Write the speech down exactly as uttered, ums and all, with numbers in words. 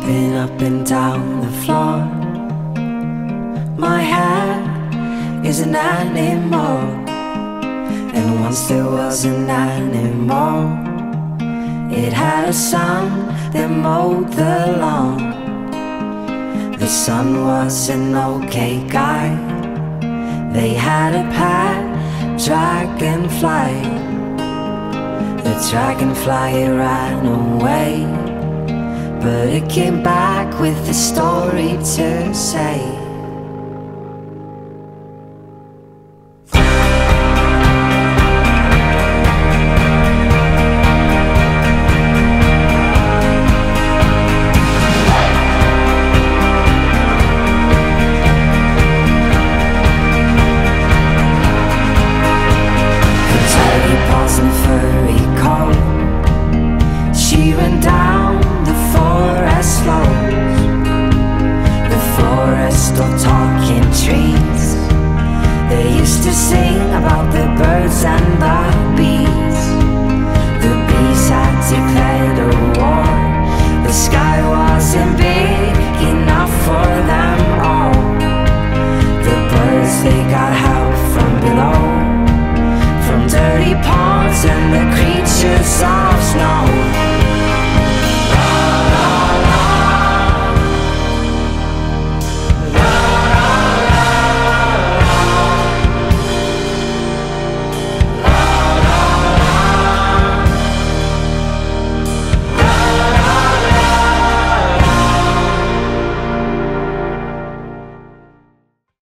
skipping up and down the floor. My hair is an animal, and once there was an animal. It had a son that mowed the lawn. The son was an okay guy. They had a pet dragonfly. The dragonfly ran away, but it came back with a story to say.